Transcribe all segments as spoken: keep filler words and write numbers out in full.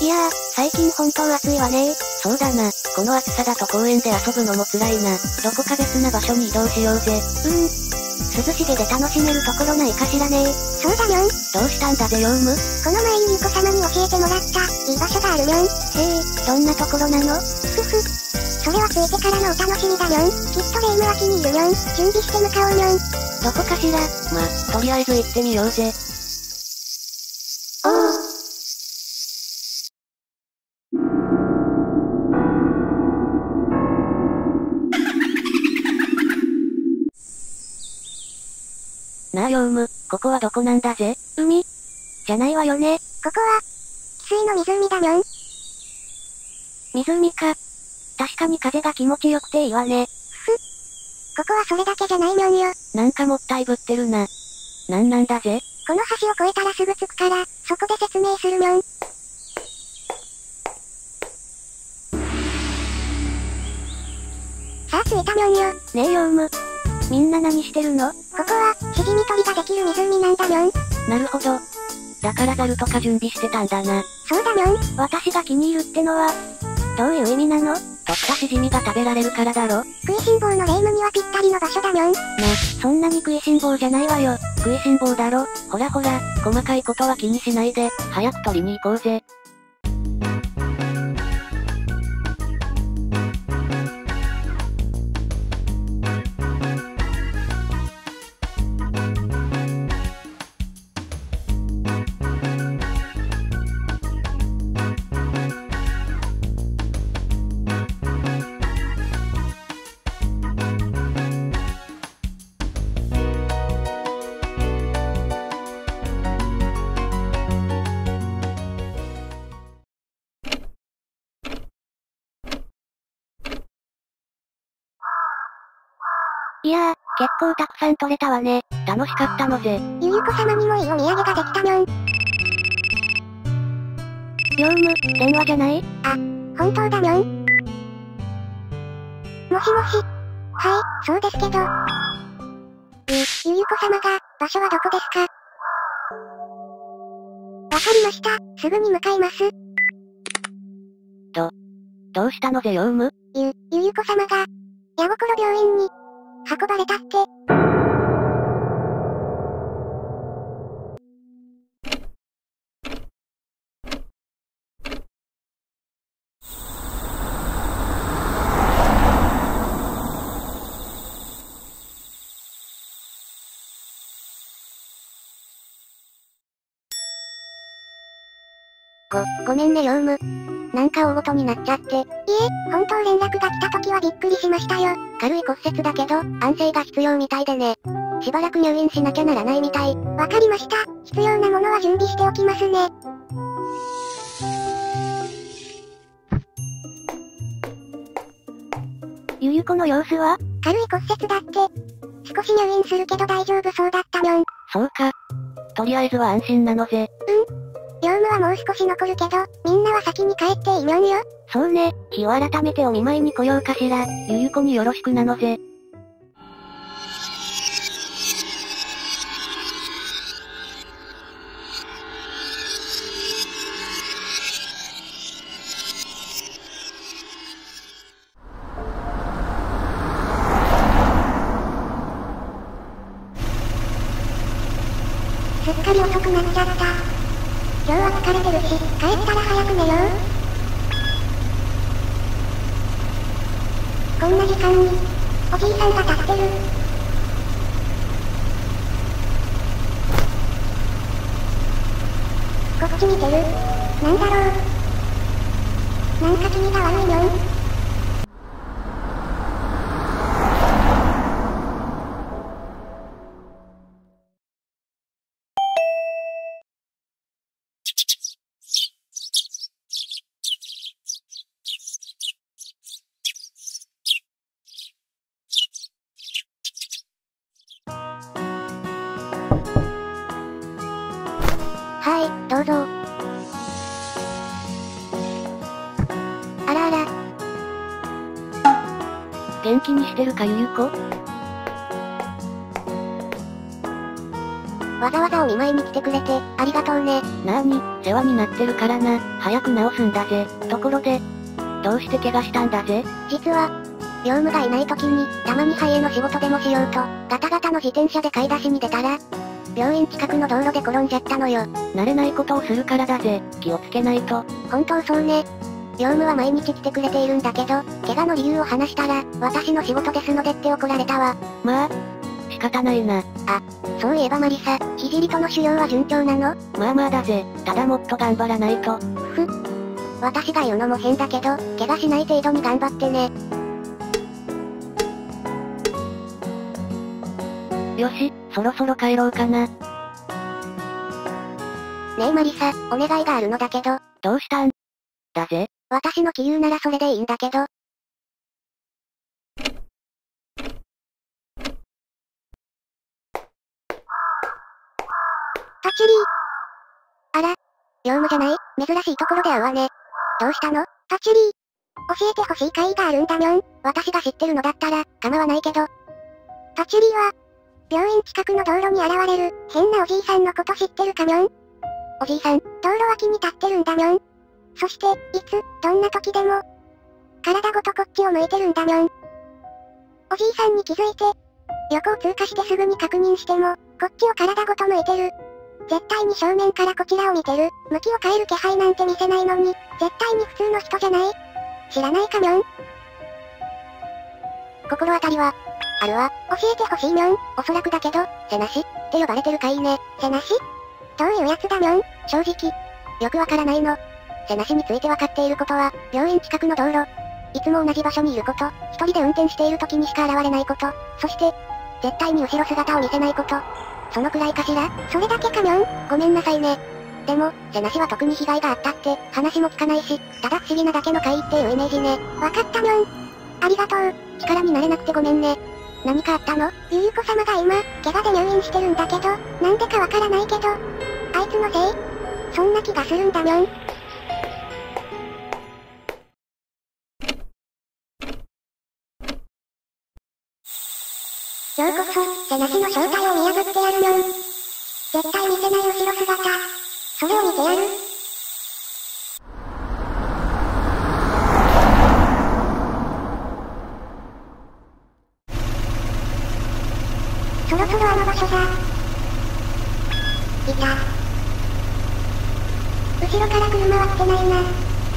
やー、最近本当暑いわねー。 そうだな。この暑さだと公園で遊ぶのも辛いな。どこか別な場所に移動しようぜ。 うーん。涼しげで楽しめるところないかしらねー。 そうだにょん。どうしたんだぜヨウム。 この前ゆうこ様に教えてもらった、いい場所があるにょん。へえ、どんなところなの？ ふふ。それはついてからのお楽しみだにょん。きっとレイム脇にいるにょん。準備して向かおうにょん。 どこかしら？ ま、とりあえず行ってみようぜ。 おお。 なあヨウム、ここはどこなんだぜ？ 海？じゃないわよね。 ここは、汽水の湖だにょん。 湖か。確かに風が気持ちよくていいわね。 ふふ。ここはそれだけじゃないにょんよ。 なんかもったいぶってるな。なんなんだぜ？ この橋を越えたらすぐ着くから、そこで説明するにょん。さあ着いたにょんよ。 ねえヨウム。みんな何してるの？ ここは、しじみ取りができる湖なんだにょん。 なるほど。だからザルとか準備してたんだな。 そうだにょん。 私が気に入るってのは、どういう意味なの？ 取ったしじみが食べられるからだろ。 食いしん坊のレイムにはぴったりの場所だにょん。 な、そんなに食いしん坊じゃないわよ。 食いしん坊だろ。ほらほら、細かいことは気にしないで、早く取りに行こうぜ。 いやー、結構たくさん取れたわね。 楽しかったのぜ。 ゆゆこ様にもいいお土産ができたにょん。 ヨウム、電話じゃない？ あ、本当だにょん。もしもし。はい、そうですけど。ゆ、ゆゆこ様が、場所はどこですか？わかりました、すぐに向かいます。 ど、どうしたのぜヨウム？ ゆ、ゆゆこ様が、ヤゴコロ病院に、運ばれたって。ご、ごめんねヨウム。なんか大ごとになっちゃって。いえ、本当連絡が来た時はびっくりしましたよ。軽い骨折だけど、安静が必要みたいでね。しばらく入院しなきゃならないみたい。わかりました。必要なものは準備しておきますね。 ゆゆこの様子は？ 軽い骨折だって。少し入院するけど大丈夫そうだったにょん。 そうか。とりあえずは安心なのぜ。 うん。業務はもう少し残るけど、みんなは先に帰っていいにょんよ。 そうね、日を改めてお見舞いに来ようかしら。 ゆゆこによろしくなのぜ。 すっかり遅くなっちゃった。今日は疲れてるし、帰ったら早く寝よう。こんな時間に、おじいさんが立ってる。こっち見てる。なんだろう。なんか気味が悪いにょん。はい、どうぞ。あらあら。 元気にしてるかゆゆこ？ わざわざお見舞いに来てくれて、ありがとうね。 なーに、世話になってるからな、早く治すんだぜ。ところで、どうして怪我したんだぜ？ 実は、業務がいない時に、たまに肺への仕事でもしようと、ガタガタの自転車で買い出しに出たら、病院近くの道路で転んじゃったのよ。 慣れないことをするからだぜ。気をつけないと。 本当そうね。業務は毎日来てくれているんだけど、怪我の理由を話したら、私の仕事ですのでって怒られたわ。 まあ、仕方ないな。 あ、そういえばマリサ、聖との修行は順調なの？ まあまあだぜ。ただもっと頑張らないと。 ふ。私が言うのも変だけど、怪我しない程度に頑張ってね。 よし、そろそろ帰ろうかな。 ねえマリサ、お願いがあるのだけど。 どうしたんだぜ。 私の気流ならそれでいいんだけど。パチリー。あら、業務じゃない？珍しいところで会うわね。どうしたの？パチリー。教えてほしい会議があるんだにょん。私が知ってるのだったら、構わないけど。パチリーは、病院近くの道路に現れる、変なおじいさんのこと知ってるかにょん？おじいさん、道路脇に立ってるんだにょん。そして、いつ、どんな時でも、体ごとこっちを向いてるんだにょん。おじいさんに気づいて、横を通過してすぐに確認しても、こっちを体ごと向いてる。絶対に正面からこちらを見てる。向きを変える気配なんて見せないのに、絶対に普通の人じゃない。知らないかにょん？心当たりは、あるわ。教えてほしいにょん。おそらくだけど、背なしって呼ばれてるかいいね。背なし？どういうやつだにょん？正直、よくわからないの。背なしについてわかっていることは、病院近くの道路。いつも同じ場所にいること、一人で運転している時にしか現れないこと、そして、絶対に後ろ姿を見せないこと。そのくらいかしら？それだけかにょん？ごめんなさいね。でも、背なしは特に被害があったって、話も聞かないし、ただ不思議なだけの怪異っていうイメージね。わかったにょん。ありがとう。力になれなくてごめんね。何かあったの？ゆゆこ様が今、怪我で入院してるんだけど、なんでかわからないけど、あいつのせい？そんな気がするんだにょん。ようこそ、背なしの正体を見破ってやるにょん。絶対見せない後ろ姿。それを見てやる。そろそろあの場所だ。いた。後ろから車は来てないな。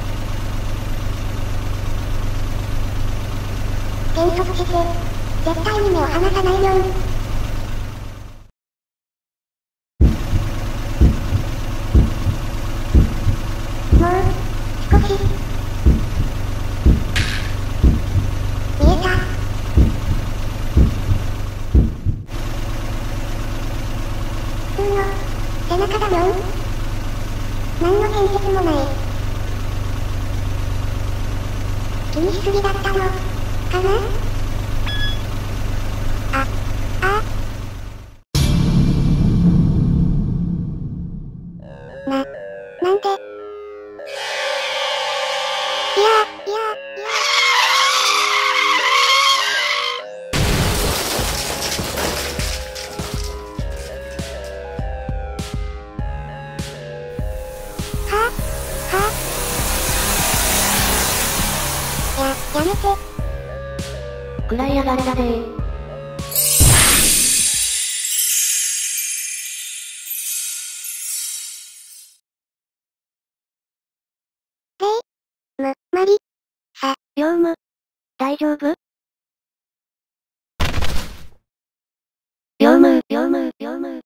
減速して、絶対に目を離さないにょん。もう、少し。見えた。普通の、背中だにょん。何の変哲もない。気にしすぎだったの、かな？あ、あ。な、なんで？いや、いや、いや。は？は？や、やめて。 くらいやがれだぜー。 む、まり、さ、 業務、大丈夫？業務、業務、業務。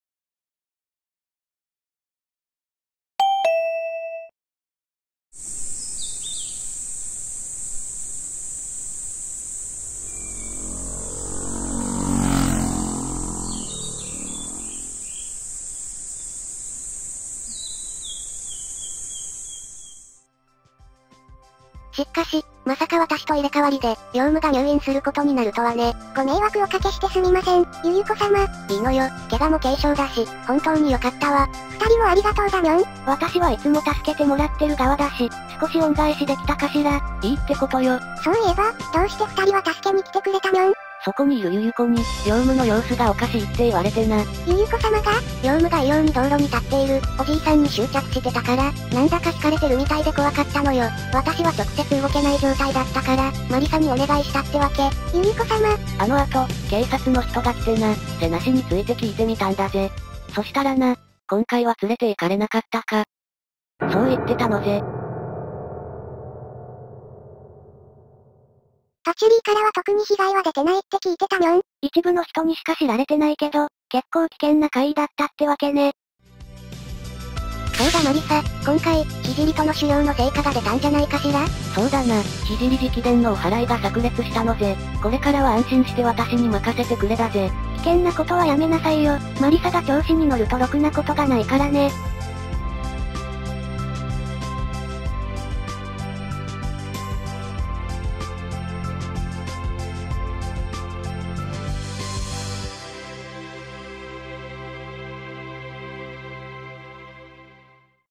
しかし、まさか私と入れ替わりで、業務が入院することになるとはね。ご迷惑おかけしてすみません、ゆゆこ様。いいのよ、怪我も軽傷だし、本当によかったわ。二人もありがとうだにょん。 私はいつも助けてもらってる側だし、少し恩返しできたかしら。いいってことよ。 そういえば、どうして二人は助けに来てくれたにょん？ そこにいるゆゆ子に、ヨウムの様子がおかしいって言われてな。 ゆゆ子様が、ヨウムが異様に道路に立っている、おじいさんに執着してたから、なんだか惹かれてるみたいで怖かったのよ。私は直接動けない状態だったから、マリサにお願いしたってわけ。ゆゆ子様。 あの後、警察の人が来てな、背なしについて聞いてみたんだぜ。そしたらな、今回は連れて行かれなかったか。そう言ってたのぜ。 パチュリーからは特に被害は出てないって聞いてたにょん。 一部の人にしか知られてないけど、結構危険な怪異だったってわけね。 そうだマリサ、今回、聖との狩猟の成果が出たんじゃないかしら？ そうだな、聖直伝のお祓いが炸裂したのぜ。これからは安心して私に任せてくれだぜ。 危険なことはやめなさいよ。マリサが調子に乗るとろくなことがないからね。